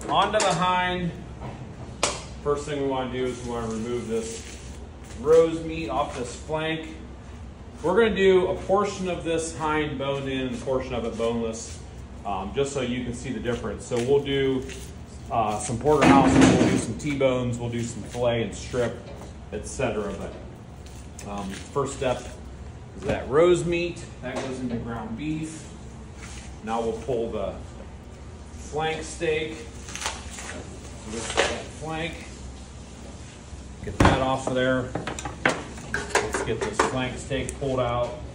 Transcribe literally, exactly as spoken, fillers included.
onto the hind. First thing we want to do is we want to remove this rose meat off this flank. We're going to do a portion of this hind boned in and a portion of it boneless, um, just so you can see the difference. So we'll do uh, some porterhouse, we'll do some T-bones, we'll do some fillet and strip, et cetera. But um, first step is that rose meat. That goes into ground beef. Now we'll pull the flank steak. Lift that flank. Get that off of there. Let's get this flank steak pulled out.